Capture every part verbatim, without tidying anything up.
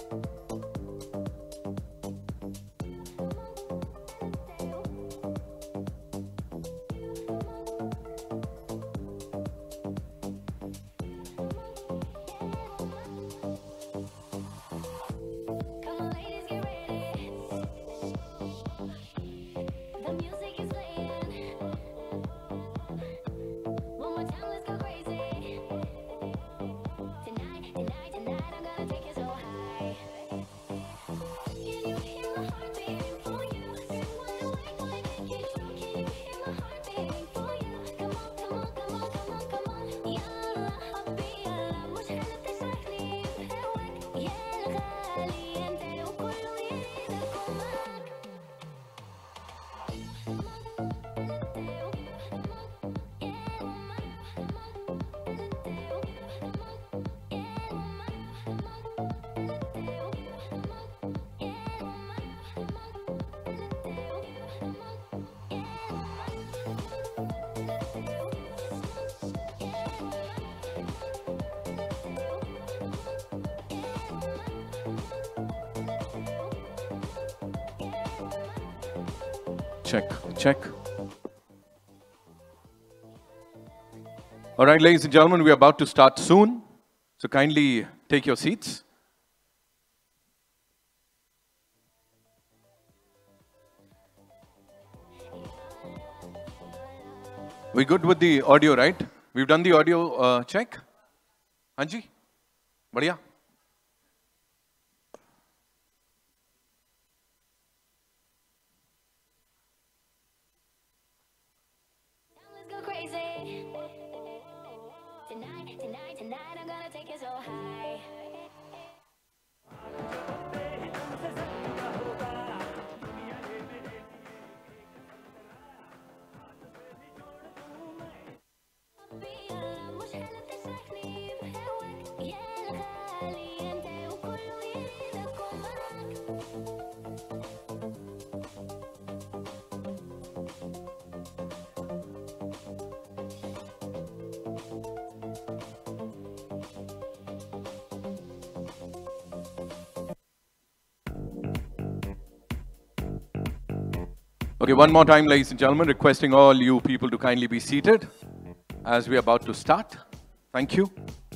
Check, check. All right, ladies and gentlemen, we are about to start soon. So kindly take your seats. We good with the audio, right? We've done the audio uh, check. Anji? Badhiya? Okay, one more time, ladies and gentlemen, requesting all you people to kindly be seated as we are about to start. Thank you.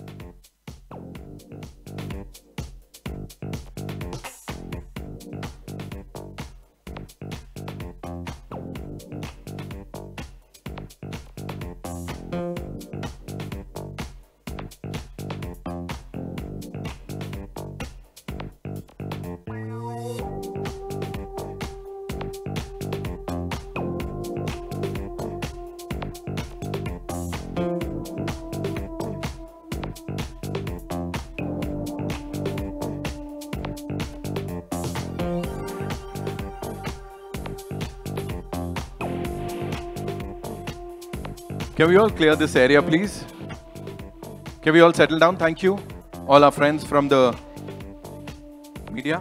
Can we all clear this area, please? Can we all settle down? Thank you. All our friends from the media.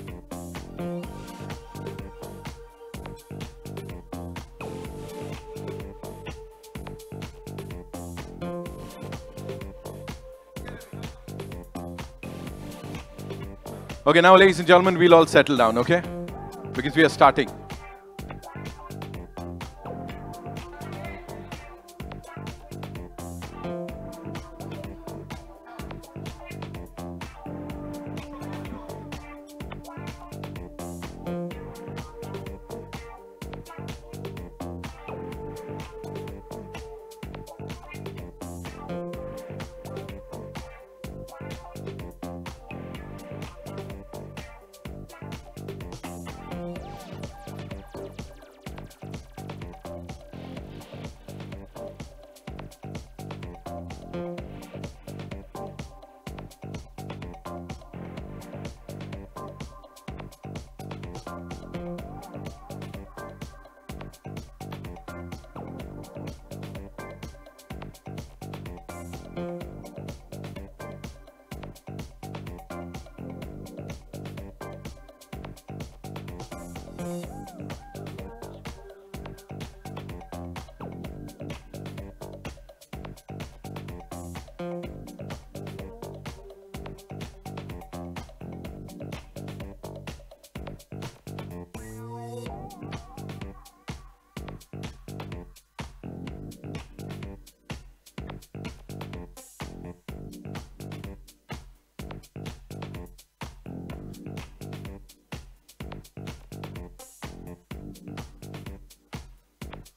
Okay, now, ladies and gentlemen, we'll all settle down, okay? Because we are starting.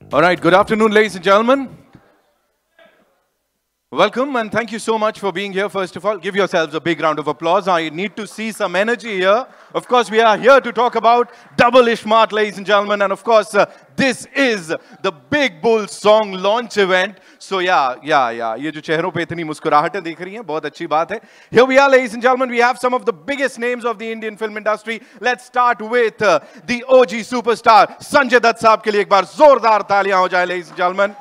All right, good afternoon, ladies and gentlemen. Welcome and thank you so much for being here. First of all, give yourselves a big round of applause. I need to see some energy here. Of course, we are here to talk about Double Ishmaart, ladies and gentlemen. And of course, uh, this is the Big Bull song launch event. So yeah, yeah, yeah. ये जो चेहरों पे इतनी मुस्कुराहटें दिख रही हैं, बहुत अच्छी बात है. Here we are, ladies and gentlemen. We have some of the biggest names of the Indian film industry. Let's start with uh, the O G superstar Sanjay Dutt साहब के लिए एक बार जोरदार तालियां हो जाए, ladies and gentlemen.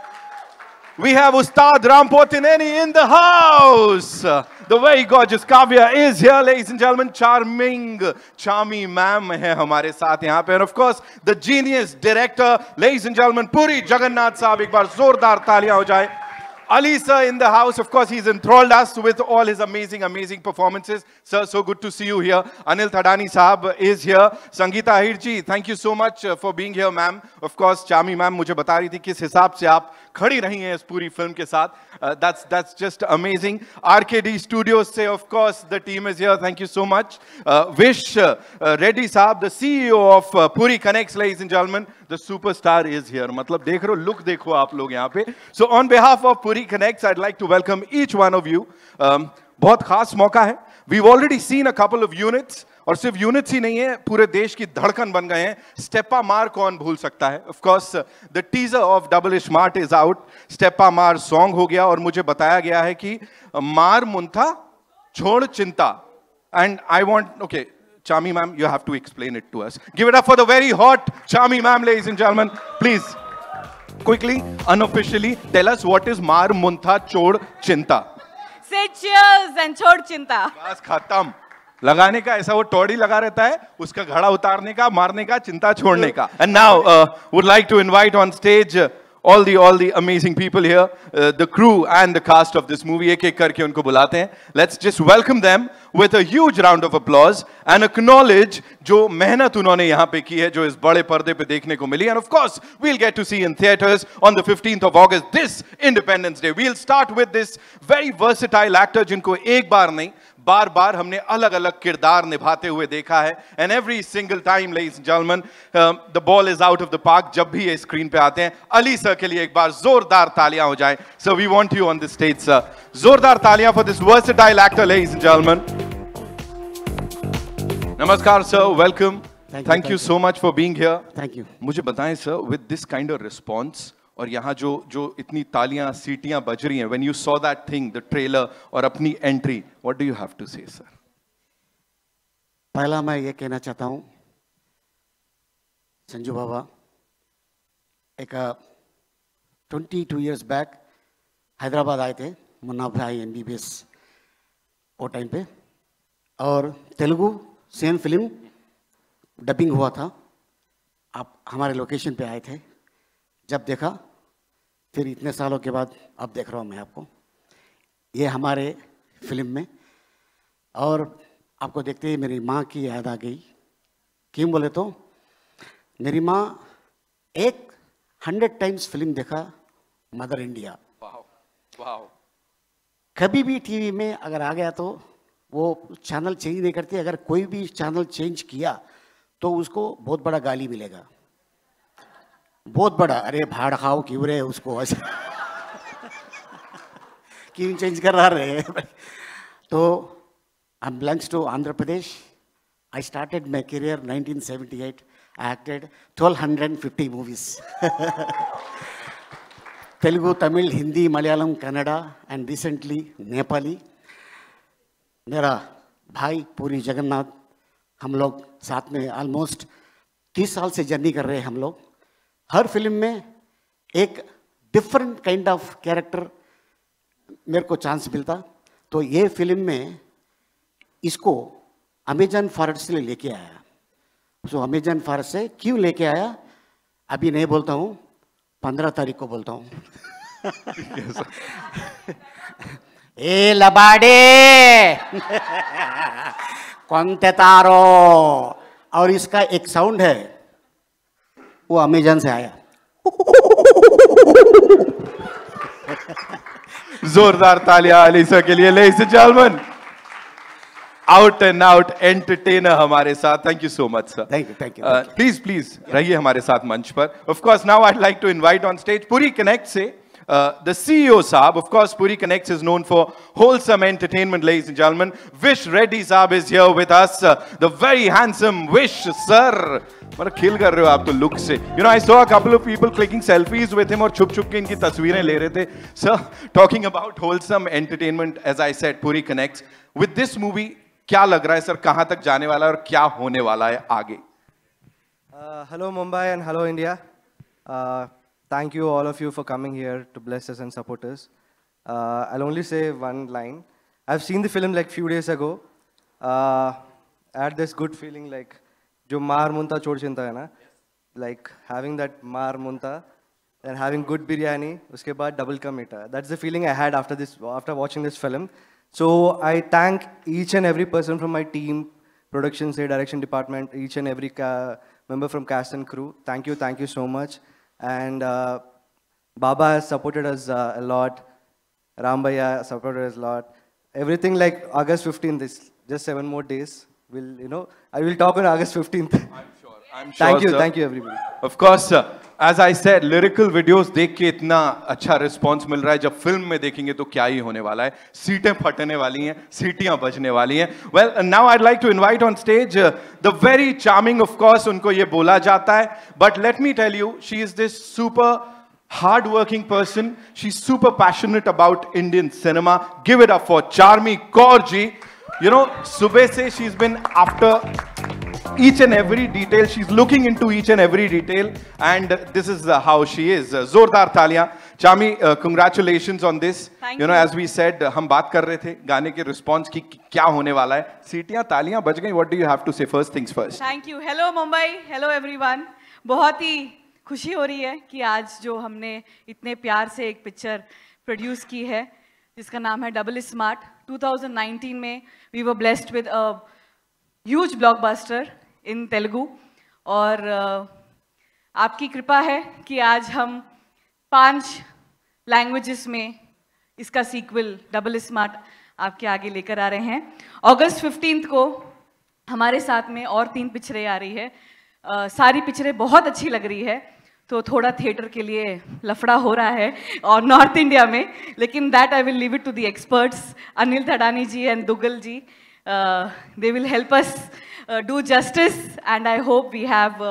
We have Ustad Ram Potineni in the house. The very gorgeous Kavya is here, ladies and gentlemen. Charming, charmy ma'am hai hamare saath yahan pe. And of course, the genius director, ladies and gentlemen, Puri Jagannath saab. Ek baar zordar taaliyan ho jaye. Ali sir in the house. Of course, he's enthralled us with all his amazing, amazing performances. Sir, so good to see you here. Anil Thadani Saab is here. Sangeeta Ahir ji, thank you so much for being here, ma'am. Of course, Chami ma'am मुझे बता रही थी किस हिसाब से आप खड़ी रही हैं इस पूरी फिल्म के साथ. Uh, that's that's just amazing. R K D Studios से, of course, the team is here. Thank you so much. Uh, Vish uh, Reddy Saab, the C E O of uh, Puri Connects, ladies and gentlemen. The superstar is here. मतलब देख रहे हो, look देखो आप लोग यहाँ पे. So on behalf of Puri Connects, I'd like to welcome each one of you. Um, बहुत खास मौका है. We've already seen a couple of units. और सिर्फ यूनिट्स ही नहीं है, पूरे देश की धड़कन बन गए हैं. स्टेपा मार कौन भूल सकता है. Of course the teaser of double iSmart is out. Steppa Maar song हो गया और मुझे बताया गया है कि मार Muntha Chhod Chinta. And I want okay Chami ma'am, you have to explain it to us. Give it up for the very hot Chami ma'am, ladies and gentlemen. Please, quickly, unofficially, tell us what is Mar Muntha Chod Chinta. Say cheers and chod chinta. बस खत्म. लगाने का ऐसा वो टोड़ी लगा रहता है, उसका घड़ा उतारने का, मारने का, चिंता छोड़ने का. And now, uh, would like to invite on stage uh, all the all the amazing people here, uh, the crew and the cast of this movie. एक एक करके उनको बुलाते हैं. Let's just welcome them with a huge round of applause and acknowledge जो मेहनत उन्होंने यहाँ पे की है, जो इस बड़े पर्दे पे देखने को मिली. And of course, we'll get to see in theaters on the fifteenth of August, this Independence Day. We'll start with this very versatile actor जिनको एक बार नहीं बार बार हमने अलग अलग किरदार निभाते हुए देखा है. And every single time, ladies and gentlemen, uh, the ball is out of the park. जब भी ये स्क्रीन पे आते हैं, अली सर के लिए एक बार जोरदार तालियां हो जाएं. So we want you on the stage, sir. जोरदार तालियां for this versatile actor, ladies and gentlemen. Namaskar, sir. Welcome. Thank you, Thank you so much for being here. Thank you. मुझे बताएं, sir, with this kind of response और यहाँ जो जो इतनी तालियां सीटियां बज रही हैं, when you saw that thing, the trailer और अपनी entry, what do you have to say, sir? पहला मैं ये कहना चाहता हूँ, संजू बाबा एक twenty-two years back हैदराबाद आए थे, Munna Bhai M B B S वो टाइम पे, और तेलुगु सेम फिल्म डबिंग हुआ था. आप हमारे लोकेशन पे आए थे. जब देखा, फिर इतने सालों के बाद अब देख रहा हूँ मैं आपको ये हमारे फिल्म में. और आपको देखते ही मेरी माँ की याद आ गई. क्यों बोले तो मेरी माँ एक हंड्रेड टाइम्स फिल्म देखा, मदर इंडिया. Wow, wow. कभी भी टीवी में अगर आ गया तो वो चैनल चेंज नहीं करती. अगर कोई भी चैनल चेंज किया तो उसको बहुत बड़ा गाली मिलेगा, बहुत बड़ा. अरे भाड़ खाओ क्यों रे उसको ऐसे क्यों चेंज कर रहा रहे. तो I belongs to Andhra Pradesh. I started my career nineteen seventy-eight. I acted twelve fifty movies. Telugu, Tamil, Hindi, Malayalam, Kannada and recently Nepali. मेरा भाई पूरी जगन्नाथ, हम लोग साथ में ऑलमोस्ट तीस साल से जर्नी कर रहे हैं हम लोग. हर फिल्म में एक डिफरेंट काइंड ऑफ कैरेक्टर मेरे को चांस मिलता. तो ये फिल्म में इसको अमेजन फॉरेस्ट से लेके आया. सो अमेजन फॉरेस्ट से क्यों लेके आया अभी नहीं बोलता हूँ, पंद्रह तारीख को बोलता हूँ. ए लबाडे कौनते तारो. और इसका एक साउंड है, वो अमेजन से आया. जोरदार तालियां अली सर के लिए, ladies and gentlemen. Out and out entertainer हमारे साथ. Thank you so much sir. Thank you thank you. Please please रहिए हमारे साथ मंच पर. Of course now I'd like to invite on stage Puri connect से Uh, the C E O Saab. Of course, Puri Connects is known for wholesome entertainment, ladies and gentlemen. Vish Reddy Saab is here with us. Uh, the very handsome Vish, sir. मतलब खिल कर रहे हो आप तो look से. You know, I saw a couple of people clicking selfies with him और छुप छुप के इनकी तस्वीरें ले रहे थे. Sir, talking about wholesome entertainment, as I said, Puri Connects. With this movie, क्या लग रहा है सर? कहाँ तक जाने वाला है और क्या होने वाला है आगे? Uh, hello Mumbai and hello India. Uh, Thank you all of you for coming here to bless us and support us. Uh, I'll only say one line. I've seen the film like few days ago. Uh, I had this good feeling like jo maar munta chod chinta hai na, like having that maar munta and having good biryani, uske baad double ka meeta. That's the feeling I had after this, after watching this film. So I thank each and every person from my team, production, say direction department, each and every ca member from cast and crew. Thank you, thank you so much. And uh, Baba has supported us uh, a lot. Rambhaiya supported us a lot. Everything like August fifteenth, this just seven more days. We'll, you know, I will talk on August fifteenth. I'm sure. I'm sure. Thank you, sir. thank you everybody. Of course, sir. As I said, lyrical videos देख के इतना अच्छा response मिल रहा है. जब film में देखेंगे तो क्या ही होने वाला है. सीटें फटने वाली हैं, सीटियां बजने वाली हैं. Well, now I'd like to invite on stage uh, the very charming, of course, उनको ये बोला जाता है. But let me tell you, she is this super hard-working person. She's super passionate about Indian cinema. Give it up for Charmi Kaur ji. You know, सुबह से she's been after each and every detail. She's looking into each and every detail, and this is uh, how she is. Uh, Zordar Taliyan. Charmi, uh, congratulations on this. Thank you know, you. as we said, uh, हम बात कर रहे थे गाने के response की कि क्या होने वाला है. सीटियां तालियां बज गई. What do you have to say? First things first. Thank you. Hello Mumbai, hello everyone. बहुत ही खुशी हो रही है कि आज जो हमने इतने प्यार से एक पिक्चर प्रोड्यूस की है जिसका नाम है डबल स्मार्ट. twenty nineteen में we were blessed with a huge blockbuster in Telugu और uh, आपकी कृपा है कि आज हम पांच लैंग्वेजेस में इसका सीक्वल डबल स्मार्ट आपके आगे लेकर आ रहे हैं. अगस्त फिफ्टींथ को हमारे साथ में और तीन पिक्चरें आ रही है. uh, सारी पिक्चरें बहुत अच्छी लग रही है, तो थोड़ा थिएटर के लिए लफड़ा हो रहा है और नॉर्थ इंडिया में, लेकिन that I will leave it to the experts. Anil Thadani ji and Duggal ji, they will help us do justice and I hope we have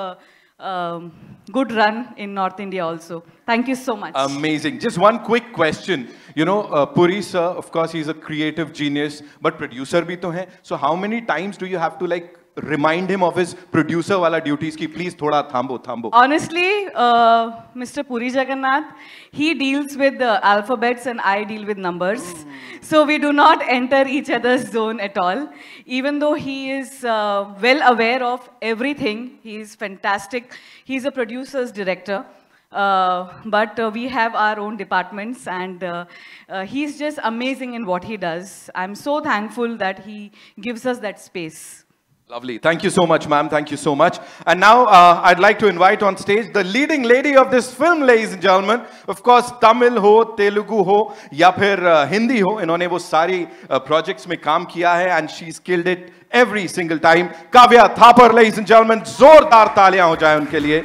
good run in North India also. Thank you so much. Amazing. Just one quick question. You know, uh, Puri sir, of course, he's a creative genius, but producer bhi to hai. So how many times do you have to like remind him of his producer wala duties ki please thoda thambo thambo? Honestly, uh, Mister Puri Jagannath, he deals with the alphabets and I deal with numbers. So we do not enter each other's zone at all. Even though he is uh, well aware of everything, he is fantastic. He's a producer's director. Uh, but uh, we have our own departments, and uh, uh, he's just amazing in what he does. I'm so thankful that he gives us that space. Lovely. Thank you so much, ma'am. Thank you so much. And now uh, I'd like to invite on stage the leading lady of this film, ladies and gentlemen. Of course, Tamil ho, Telugu ho, या फिर uh, Hindi हो, इन्होंने वो सारी uh, projects में काम किया है, and she's killed it every single time. Kavya Thapar, ladies and gentlemen, जोरदार तालियां हो जाए उनके लिए.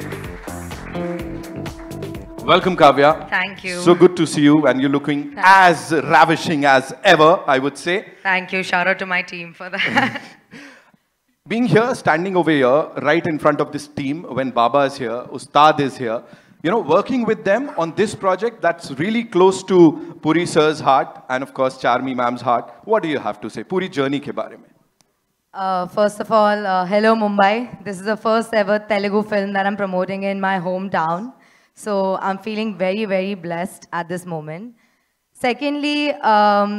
Welcome, Kavya. Thank you. So good to see you, and you're looking Thank as ravishing as ever, I would say. Thank you. Shout out to my team for that. Being here, standing over here, right in front of this team, when Baba is here, Ustad is here, you know, working with them on this project that's really close to Puri sir's heart, and of course, Charmi ma'am's heart. What do you have to say? Puri journey ke baare mein. Uh, first of all, uh, hello Mumbai. This is the first ever Telugu film that I'm promoting in my hometown. So I'm feeling very, very blessed at this moment. Secondly, um,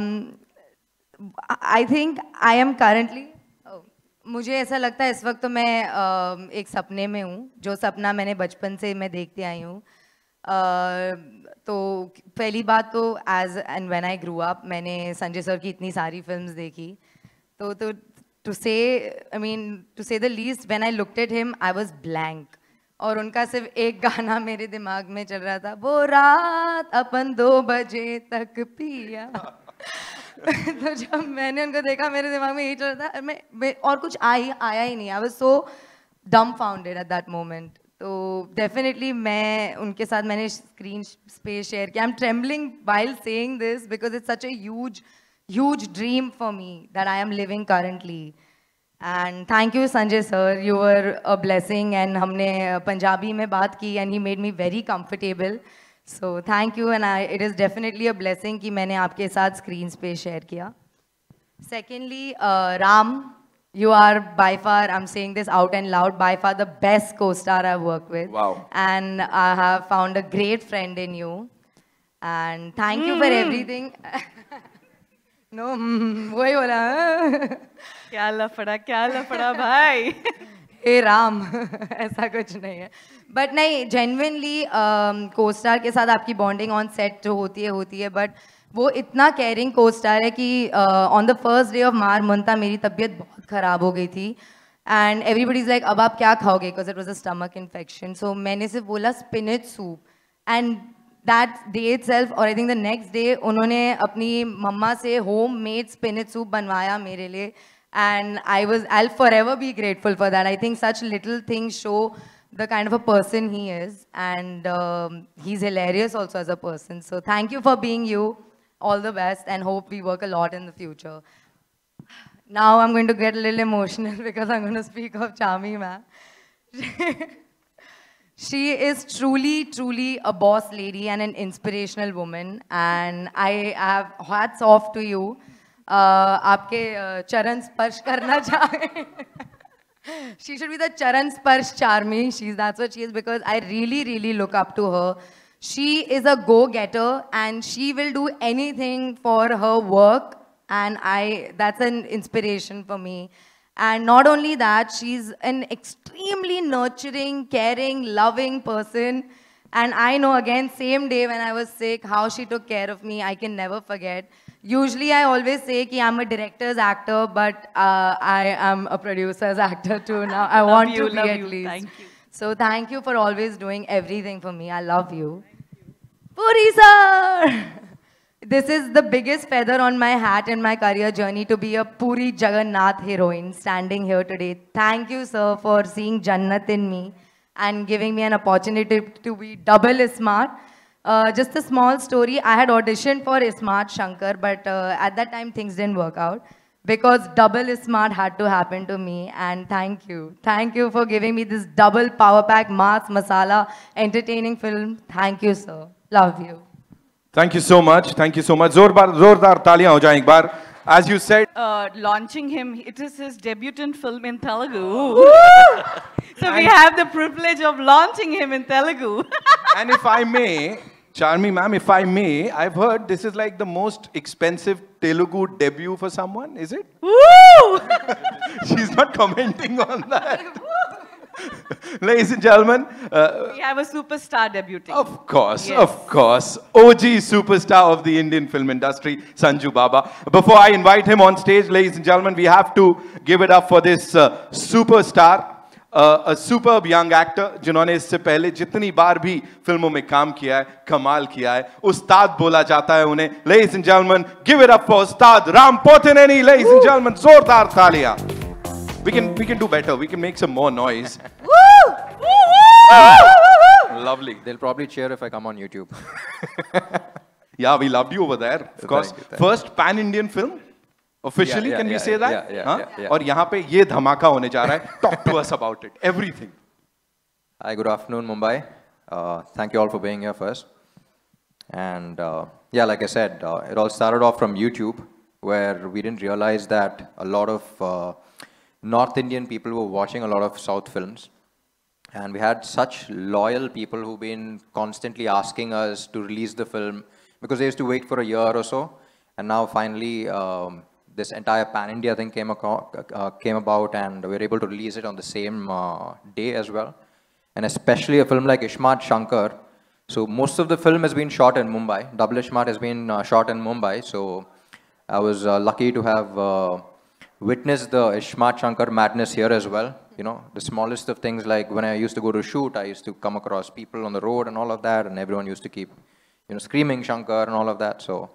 I think I am currently... मुझे ऐसा लगता है इस वक्त तो मैं uh, एक सपने में हूँ, जो सपना मैंने बचपन से मैं देखती आई हूँ. uh, तो पहली बात तो as and when I grew up मैंने संजय सर की इतनी सारी फिल्म्स देखी, तो तो to say I mean to say the least when I looked at him I was blank, और उनका सिर्फ एक गाना मेरे दिमाग में चल रहा था, वो रात अपन दो बजे तक पिया. तो जब मैंने उनको देखा मेरे दिमाग में यही चल रहा था, मैं, मैं और कुछ आई आया ही नहीं. I was so dumbfounded at that moment. तो डेफिनेटली मैं उनके साथ मैंने स्क्रीन स्पेस शेयर किया. I am trembling while saying this because it's such a huge huge dream for me that I am living currently. And thank you Sanjay sir, you were a blessing. And हमने पंजाबी में बात की and he made me very comfortable. So thank you, and I, it is definitely a blessing कि मैंने आपके साथ screen space share किया. Secondly, uh, Ram, you are by far, I'm saying this out and loud, by far the best co-star I've worked with. Wow. And I have found a great friend in you. And thank you for everything. No, वही बोला. क्या लफड़ा क्या लफड़ा भाई. हे राम ऐसा कुछ नहीं है. बट नहीं, जेन्युइनली को स्टार के साथ आपकी बॉन्डिंग ऑन सेट जो होती है होती है बट वो इतना केयरिंग को स्टार है कि on the first day of Maar Muntha मेरी तबीयत बहुत ख़राब हो गई थी. एंड एवरीबडी इज़ लाइक अब आप क्या खाओगे, because it was a stomach infection. So मैंने सिर्फ बोला spinach soup. And that day itself, और I think the next day उन्होंने अपनी मम्मा से होम मेड स्पिनच सूप बनवाया मेरे लिए. And I was, I'll forever be grateful for that. I think such little things show the kind of a person he is. And um, he's hilarious also as a person. So thank you for being you. All the best, and hope we work a lot in the future. Now I'm going to get a little emotional because I'm going to speak of Charmi ma'am. She is truly, truly a boss lady and an inspirational woman. And I have hats off to you. Uh, आपके uh, चरण स्पर्श करना चाहे. She should be the charan sparsh charmi. She's, that's what she is, because I really, really look up to her. She is a go-getter and she will do anything for her work, and I, that's an inspiration for me. And not only that, she's an extremely nurturing, caring, loving person. And I know, again, same day when I was sick, how she took care of me, I can never forget. Usually I always say that I'm a director's actor, but uh, I am a producer's actor too now. I want you, to love be at you. least. Thank you. So thank you for always doing everything for me. I love you. Puri sir! This is the biggest feather on my hat in my career journey, to be a Puri Jagannath heroine standing here today. Thank you, sir, for seeing Jannat in me and giving me an opportunity to be double smart. Uh, just a small story, I had auditioned for Ismat Shankar, but uh, at that time things didn't work out because double Ismat had to happen to me. And thank you. Thank you for giving me this double power pack, mass, masala, entertaining film. Thank you, sir. Love you. Thank you so much. Thank you so much. Zordar, zordar taaliyan ho jaye ek baar. As you said, Uh, launching him, it is his debutant film in Telugu. So we have the privilege of launching him in Telugu. and if I may, Charmi ma'am, if I may, I've heard this is like the most expensive Telugu debut for someone, is it? Woo! She's not commenting on that. Ladies and gentlemen, uh, We have a superstar debuting. of course, Yes. of course, O G superstar of the Indian film industry, Sanju Baba. Before I invite him on stage, ladies and gentlemen, we have to give it up for this uh, superstar, uh, a superb young actor, जिन्होंने इससे पहले जितनी बार भी फिल्मों में काम किया है, कमाल किया है, उस्ताद बोला जाता है उन्हें. Ladies and gentlemen, give it up for Ustad Ram Pothineni. Ladies and gentlemen, जोरदार तालियां. We can we can do better. We can make some more noise. Woo! Lovely. They'll probably cheer if I come on YouTube. Yeah, we loved you over there. Of course. Thank you, thank First pan-Indian film. Officially, Yeah, yeah, can we yeah, say that? yeah, yeah, Huh? yeah, yeah. और यहाँ पे ये धमाका होने जा रहा है. Talk to us about it. Everything. Hi, good afternoon, Mumbai. Uh, thank you all for being here first. And uh, yeah, like I said, uh, it all started off from YouTube, where we didn't realize that a lot of uh, North Indian people were watching a lot of South films. And we had such loyal people who've been constantly asking us to release the film, because they used to wait for a year or so. And now finally, um, this entire pan-India thing came, uh, came about, and we were able to release it on the same uh, day as well. And especially a film like Ismat Shankar. So most of the film has been shot in Mumbai. Double Ismat has been uh, shot in Mumbai. So I was uh, lucky to have uh, witnessed the Ismat Shankar madness here as well. You know, the smallest of things, like when I used to go to shoot, I used to come across people on the road and all of that, and everyone used to keep, you know, screaming Shankar and all of that. So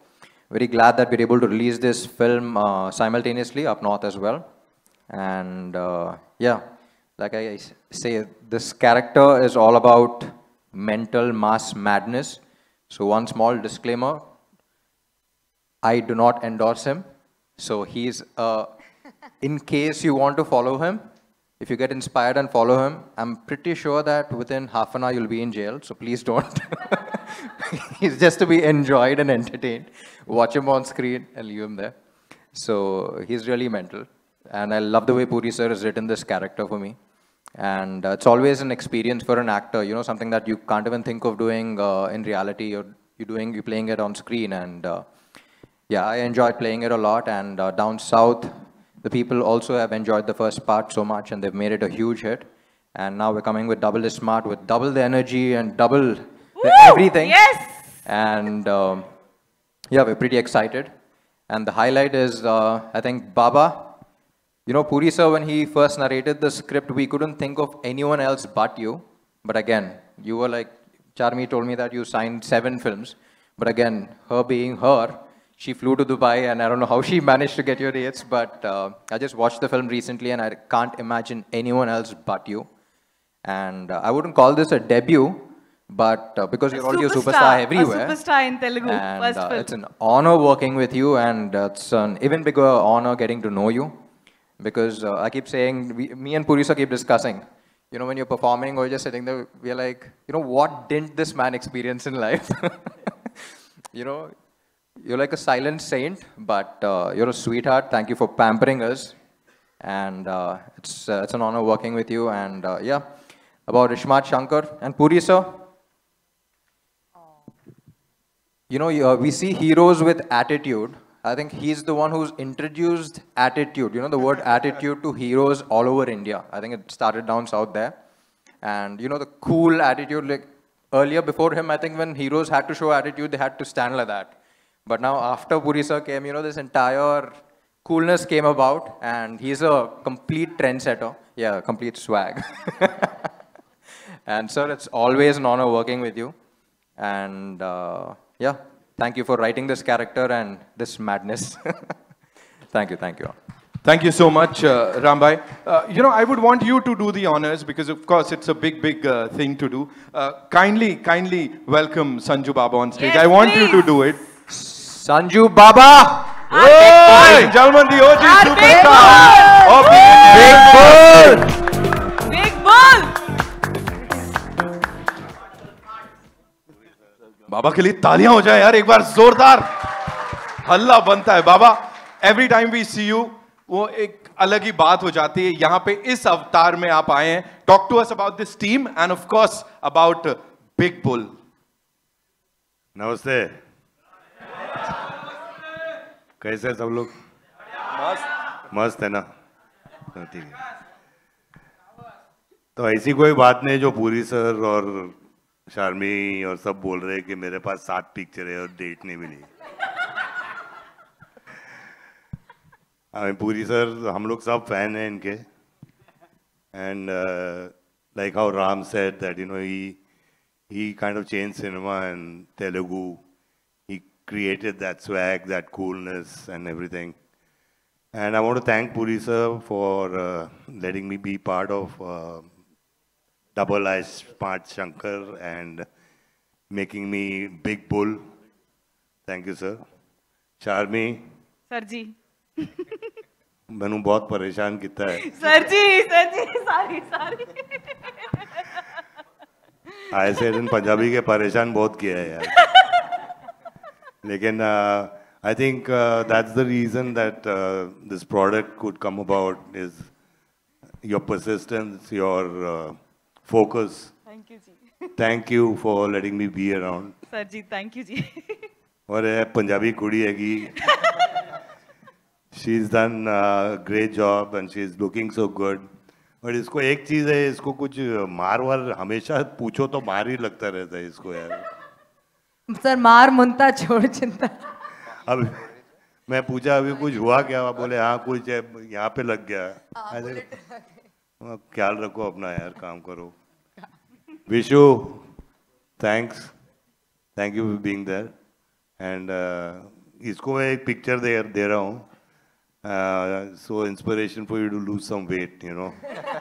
very glad that we're able to release this film uh, simultaneously up north as well. And uh, yeah, like I say, this character is all about mental mass madness. So one small disclaimer, I do not endorse him. So he's, uh, in case you want to follow him, if you get inspired and follow him, I'm pretty sure that within half an hour you'll be in jail. So please don't. He's just to be enjoyed and entertained. Watch him on screen and leave him there. So he's really mental. And I love the way Puri sir has written this character for me. And uh, it's always an experience for an actor, you know, something that you can't even think of doing uh, in reality. You're, you're doing, you're playing it on screen. And uh, yeah, I enjoyed playing it a lot. And uh, down south, the people also have enjoyed the first part so much and they've made it a huge hit. And now we're coming with Double is Smart with double the energy and double the everything. Yes! And um, yeah, we're pretty excited. And the highlight is, uh, I think, Baba. You know, Puri sir, when he first narrated the script, we couldn't think of anyone else but you. But again, you were like, Charmi told me that you signed seven films. But again, her being her, she flew to Dubai and I don't know how she managed to get your dates. But uh, I just watched the film recently and I can't imagine anyone else but you. And uh, I wouldn't call this a debut, but uh, because you're already a superstar everywhere. A superstar in Telugu, and, first uh, film. it's an honor working with you and uh, it's an even bigger honor getting to know you. Because uh, I keep saying, we, me and Puri sir keep discussing, you know, when you're performing or just sitting there, we're like, you know, what didn't this man experience in life? You know, you're like a silent saint, but uh, you're a sweetheart. Thank you for pampering us. And uh, it's, uh, it's an honor working with you. And uh, yeah, about Ishmat Shankar and Puri sir. You know, uh, we see heroes with attitude. I think he's the one who's introduced attitude, you know, the word attitude to heroes all over India. I think it started down south there. And, you know, the cool attitude, like earlier before him, I think when heroes had to show attitude, they had to stand like that. But now after Puri sir came, you know, this entire coolness came about and he's a complete trendsetter. Yeah, complete swag. And sir, it's always an honor working with you. And uh, yeah. Thank you for writing this character and this madness. Thank you, thank you. Thank you so much, uh, Rambhai. Uh, you know, I would want you to do the honors because, of course, it's a big, big uh, thing to do. Uh, kindly, kindly welcome Sanju Baba on stage. Yes, I want please. you to do it. Sanju Baba! Ladies and gentlemen, the O G Our superstar of the Big Bull! बाबा के लिए तालियां हो जाए यार एक बार जोरदार हल्ला बनता है बाबा every time we see you वो एक अलग ही बात हो जाती है यहां पे इस अवतार में आप आए हैं talk to us about this team and of course about big bull नमस्ते कैसे सब लोग मस्त मस्त है ना ठीक है तो ऐसी कोई बात नहीं जो पूरी सर और शार्मी और सब बोल रहे हैं कि मेरे पास सात पिक्चर है और डेट नहीं मिली हमें पूरी सर हम लोग सब फैन हैं इनके and like how Ram said that you know he he kind of changed cinema and Telugu. He created that swag, that coolness and everything. And I want to thank Puri sir for uh, letting me be part of uh, Double I Smart Shankar and making me Big Bull. Thank you, sir. Charmi. Sir ji मैंने बहुत परेशान किया है. Sir ji sir ji sorry sorry I said in Punjabi के परेशान बहुत किया है यार. लेकिन uh, I think uh, that's the reason that uh, this product could come about is your persistence, your uh, focus. Thank you ji Thank you for letting me be around. Sir ji thank you ji और ये पंजाबी कुड़ी है कि she's done a great job and she's looking so good. और इसको एक चीज है इसको कुछ मार वार हमेशा पूछो तो मार ही लगता रहता है इसको यार. सर मार मुंता छोड़ चिंता. अब मैं पूछा अभी कुछ हुआ क्या बोले हाँ कुछ यहाँ पे लग गया. ख्याल रखो अपना यार काम करो. Vishu thanks thank you for being there and uh, इसको मैं एक पिक्चर दे दे रहा हूँ, so inspiration for you to lose some weight, you know.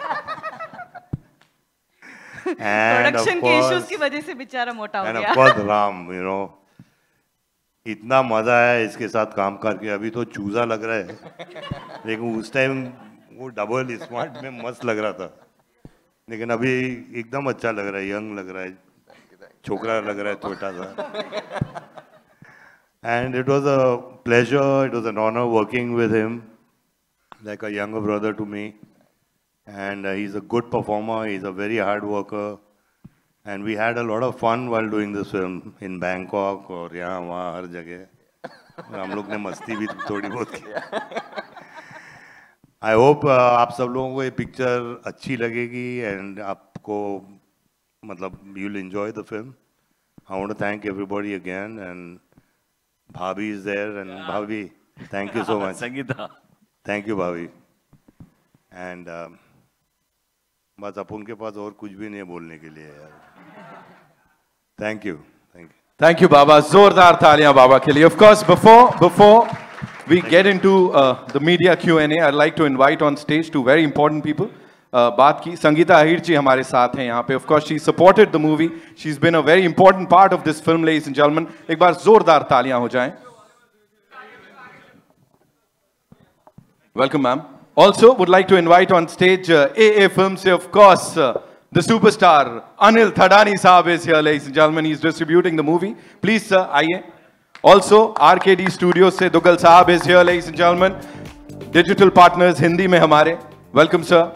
Production के इश्यूज की वजह से बेचारा मोटा हो गया. And of course Ram, you know, इतना मजा आया इसके साथ काम करके. अभी तो चूजा लग रहा है, लेकिन उस टाइम वो डबल स्मार्ट में मस्त लग रहा था. लेकिन अभी एकदम अच्छा लग रहा है, यंग लग रहा है, छोकरा लग रहा है छोटा सा. And it was a pleasure, it was an honor working with him, like a younger brother to me. And uh, he's a good performer, he's a very hard worker. And we had a lot of fun while doing this film in Bangkok और यहाँ वहाँ हर जगह. हम लोग ने मस्ती भी थोड़ी बहुत की. I hope uh, आप सब लोगों को ये पिक्चर अच्छी लगेगी and आपको मतलब you'll enjoy the film. I want to thank everybody again, and Bhabhi is there, and yeah. Bhabhi, thank you so much. Sangeeta. Thank you, Bhabhi. And um, बस अब उनके पास और कुछ भी नहीं है बोलने के लिए यार. Thank you. Thank you. Thank you, Baba. जोरदार तालियां बाबा के लिए. Of course, before before we get into uh, the media Q and A, I'd like to invite on stage two very important people. Uh, बात की संगीता अहीर जी हमारे साथ हैं यहाँ पे. Of course, she supported the movie. She's been a very important part of this film, ladies and gentlemen. एक बार जोरदार तालियां हो जाएं. Welcome, ma'am. Also, would like to invite on stage uh, A A Films से, of course, uh, the superstar Anil Thadani साहब is here, ladies and gentlemen. He's distributing the movie. Please, sir, आइए. Also, R K D Studios से दुगल साहब is here, ladies and gentlemen. Digital partners Hindi में हमारे. Welcome, sir.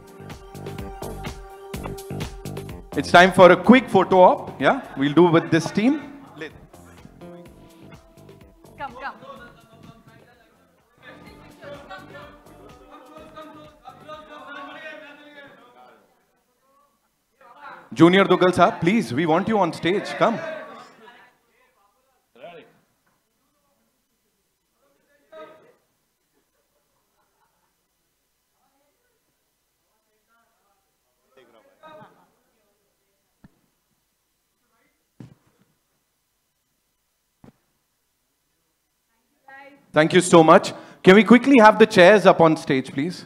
It's time for a quick photo op. Yeah, we'll do with this team. Come, come. Junior Dugal sahab, please, we want you on stage. Come. Thank you so much. Can we quickly have the chairs up on stage, please?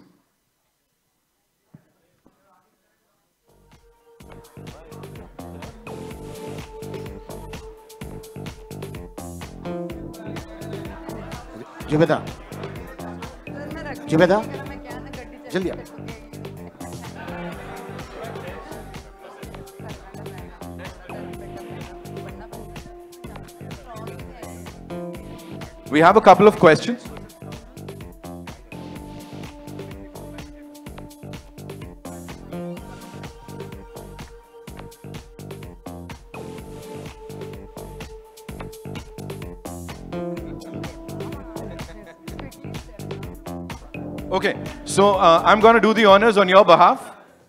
Zubeda, Zubeda, जल्दी आ. We have a couple of questions. Okay, so uh, I'm going to do the honors on your behalf.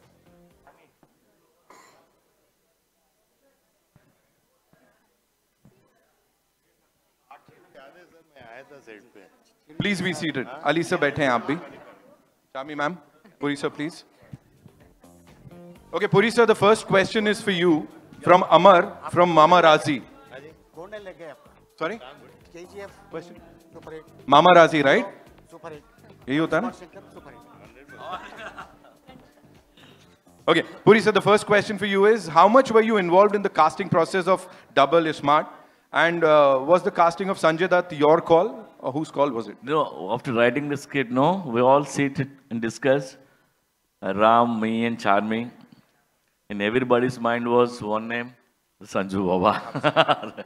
Please be seated. Ali sir, बैठे हैं आप भी. Shami ma'am, Puri sir, please. Okay, Puri sir, the first question is for you from Amar from Mama Razi. Sorry? K G F Question? Super eight. Mama Razi, right? Super eight. यही होता है ना? Super eight. Okay, Puri sir, the first question for you is, how much were you involved in the casting process of Double is Smart? And uh, was the casting of Sanjay Dutt your call, or whose call was it? No, after writing the script, no, we all sit and discuss. Uh, Ram, me and Charmi. In everybody's mind was one name, Sanju Baba.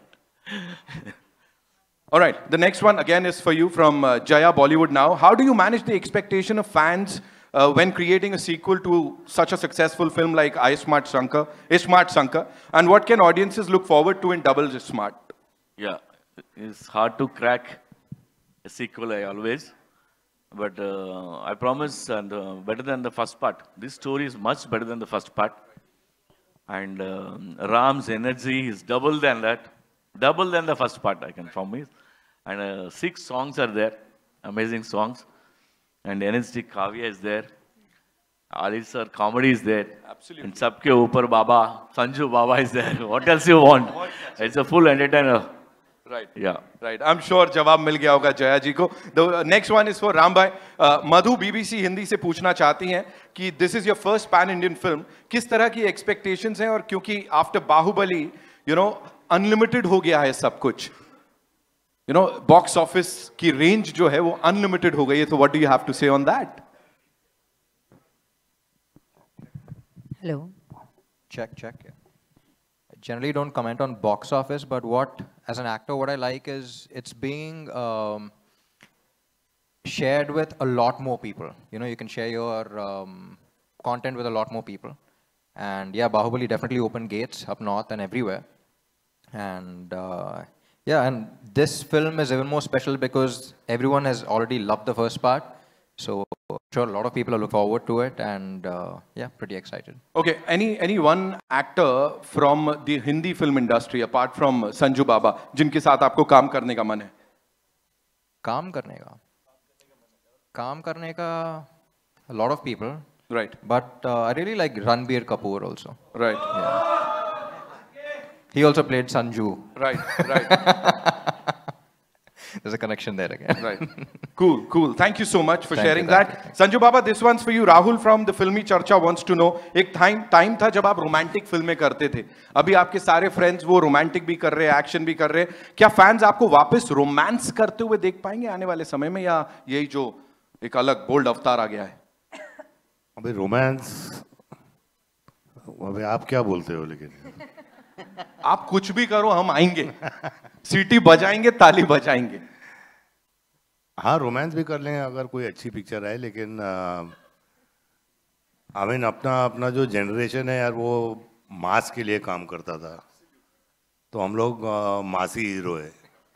All right, the next one again is for you from uh, Jaya Bollywood Now. How do you manage the expectation of fans uh, when creating a sequel to such a successful film like Ismart Shankar, Ismart Shankar? And what can audiences look forward to in Double is Smart? Yeah, it's hard to crack a sequel, I always. But uh, I promise, and uh, better than the first part. This story is much better than the first part. And uh, Ram's energy is double than that. Double than the first part, I can promise. And uh, six songs are there, amazing songs. And energetic Kavya is there. Ali sir, comedy is there. Absolutely. And Sabke Upar Baba, Sanju Baba is there. What else you want? It's a full entertainer. Right. Yeah. Right. I'm sure जवाब मिल गया होगा जया जी को. The next one is for Ram bhai. Uh, Madhu B B C Hindi से पूछना चाहती हैं कि this is your first pan Indian film. किस तरह की expectations हैं और क्योंकि after Baahubali, you know, unlimited हो गया है सब कुछ. You know, box office की range जो है वो unlimited हो गई है. So what do you have to say on that? Hello. Check, check. Yeah. I generally don't comment on box office, but what, as an actor, what I like is it's being um, shared with a lot more people. You know, you can share your um, content with a lot more people. And yeah, Bahubali definitely opened gates up north and everywhere. And uh, yeah, and this film is even more special because everyone has already loved the first part. So I'm sure a lot of people are looking forward to it, and uh, yeah, pretty excited. Okay, any any one actor from the Hindi film industry apart from Sanju Baba जिनके साथ आपको काम करने का मन है? काम करने का, काम करने का, a lot of people. Right. But uh, I really like Ranbir Kapoor also. Right. Yeah. He also played Sanju. Right. Right. There's a connection there again. Right. Cool, cool. Thank you so much for Thank sharing you, thank that. you, thank Sanju Baba, this one's for you. Rahul from the Filmy Charcha wants to know, एक time time था जब आप romantic फिल्में करते थे. अभी आपके सारे friends वो romantic भी कर रहे हैं, action भी कर रहे हैं. क्या fans आपको वापस romance करते हुए देख पाएंगे आने वाले समय में, या यही जो एक अलग bold अवतार आ गया है? अबे romance, अबे आप क्या बोलते हो लेकिन? आप कुछ भी करो, हम आएंगे. सीटी बजाएंगे, ताली बजाएंगे. हाँ, रोमांस भी कर लेंगे अगर कोई अच्छी पिक्चर है, लेकिन आई मीन अपना अपना जो जनरेशन है यार, वो मास के लिए काम करता था. तो हम लोग मासी हीरो है.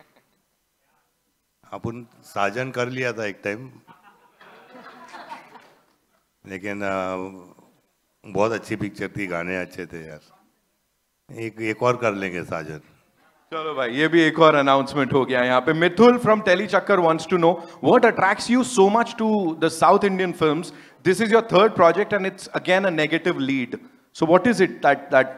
अपन साजन कर लिया था एक टाइम, लेकिन आ, बहुत अच्छी पिक्चर थी, गाने अच्छे थे यार. एक एक और कर लेंगे साजन. चलो भाई, ये भी एक और अनाउंसमेंट हो गया यहाँ पे. मिथुल फ्रॉम टेली चक्कर wants to know what attracts you so much to the South Indian films. This is your third project and it's again a negative lead. So what is it that that?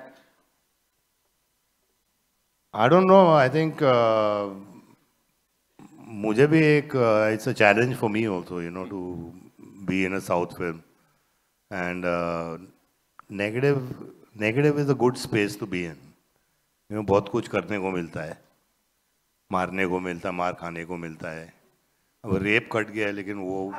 I don't know. I think uh, मुझे भी एक uh, it's a challenge for me also, you know, to be in a South film. And uh, negative negative is a good space to be in. You know, बहुत कुछ करने को मिलता है, मारने को मिलता है, मार खाने को मिलता है. अब रेप कट गया है, लेकिन वो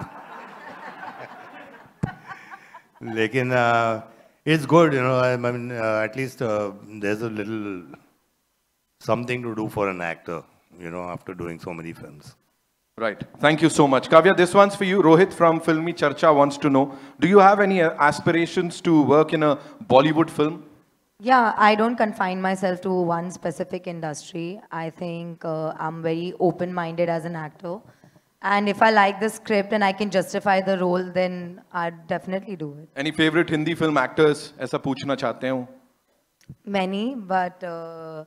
लेकिन it's good, you know. I mean, uh, at least uh, there's a little something to do for an actor, you know, after doing so many films. Right. Thank you so much. Kavya, this one's for you. Rohit from Filmy Charcha wants to know, do you have any aspirations to work in a Bollywood film? Yeah, I don't confine myself to one specific industry. I think uh, I'm very open-minded as an actor. And if I like the script and I can justify the role, then I'd definitely do it. Any favorite Hindi film actors? ऐसा पूछना चाहते हो? Many, but uh,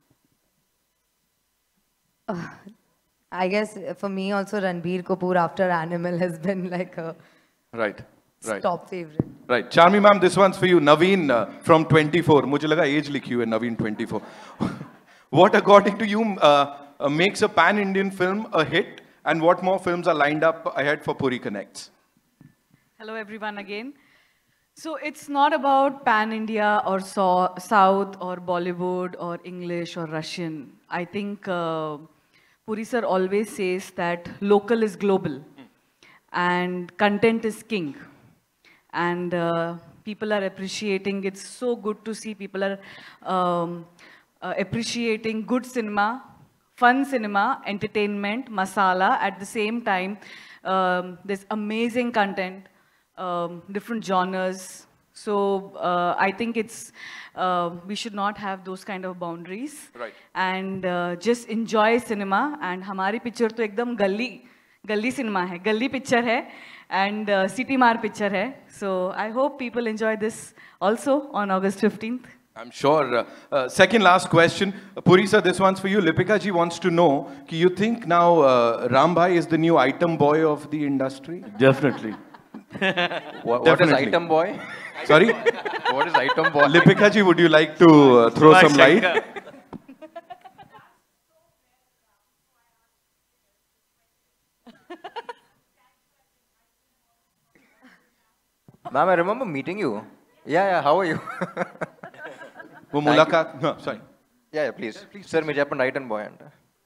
uh, I guess for me also Ranbir Kapoor after Animal has been like a right, right. top favorite. Right. Charmi ma'am, this one's for you. Naveen uh, from twenty-four. मुझे लगा age लिखी हुई है, Naveen twenty-four. What according to you uh, uh, makes a pan-Indian film a hit, and what more films are lined up ahead for Puri Connects? Hello everyone again. So it's not about pan-India or so, South or Bollywood or English or Russian. I think uh, Puri sir always says that local is global and content is king. And uh, people are appreciating. It's so good to see people are um, uh, appreciating good cinema, fun cinema, entertainment, masala. At the same time, um, there's amazing content, um, different genres. So uh, I think it's uh, we should not have those kind of boundaries. Right. And uh, just enjoy cinema. And हमारी picture तो एकदम गली गली cinema है, गली picture है. And uh, City Mar picture hai. So I hope people enjoy this also on August fifteenth. I'm sure. Uh, uh, second last question. Uh, Puri sir, this one's for you. Lipika ji wants to know, do you think now uh, Ram bhai is the new item boy of the industry? Definitely. What, what is Definitely. item boy? Sorry? What is item boy? Lipika ji, would you like to uh, throw some light? Ma'am, I remember meeting you. Yeah, yeah. How are you? वो मुलाकात. No, sorry. Yeah, yeah, please. Sir, मुझे अपन right hand boy अंडा.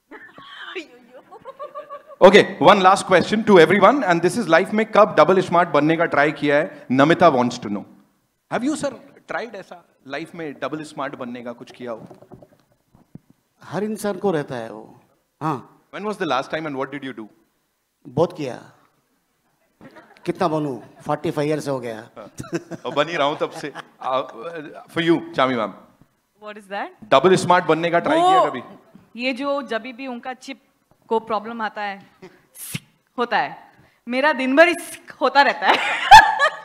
Okay, one last question to everyone, and this is life में कब double smart बनने का try किया है? Namita wants to know. Have you sir tried ऐसा life में double smart बनने का कुछ किया हो? हर इंसान को रहता है वो. हाँ. When was the last time and what did you do? बहुत किया. कितना बनूं? forty-five years हो गया. और बनी रहा हूँ तब से. For you, Chami ma'am. What is that? Double smart बनने का try किया कभी? ये जो जब भी उनका चिप को प्रॉब्लम आता है होता है, मेरा दिन भर होता रहता है.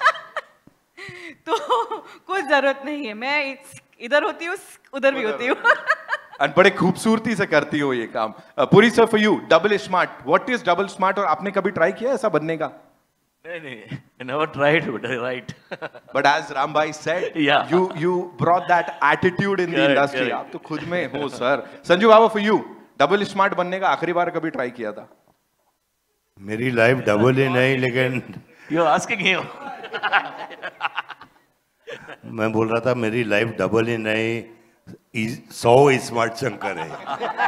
तो कोई जरूरत नहीं है, मैं इधर होती हूँ उधर भी होती हूँ. और बड़े खूबसूरती से करती हो ये काम. Puri sir, for you double smart, what is double smart? और आपने कभी ट्राई किया ऐसा बनने का? नहीं नहीं, I never tried, but I right. But as Ram bhai said, yeah. you you brought that attitude in the Correct, industry. correct. आप तो खुद में हो sir. Sanju Baba, for you double smart बनने का आखिरी बार कभी ट्राई किया था? मेरी लाइफ डबल ही नहीं, लेकिन You are asking him. मैं बोल रहा था मेरी लाइफ डबल ही नहीं, सौ स्मार्ट शंकर है.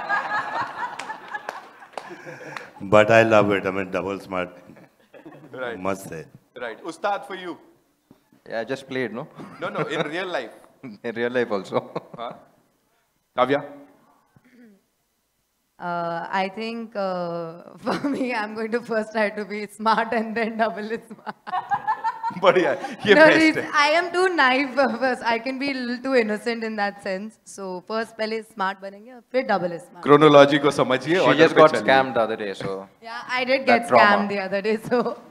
But I love it. I mean double smart मस्त है. Right. Ustad, for you. Yeah, just played, no? No, no, in real life. In real life also. Huh? Kavya? Uh, I think uh, for me, I'm going to first try to be smart and then double smart. बढ़िया, ये No, best it's- है. I am too naive first. I can be a little too innocent in that sense. So first पहले smart बनेंगे और फिर double smart. Chronology को समझिए. She order just पे got चलिए. scammed the other day, so. Yeah, I did That get trauma. scammed the other day, so.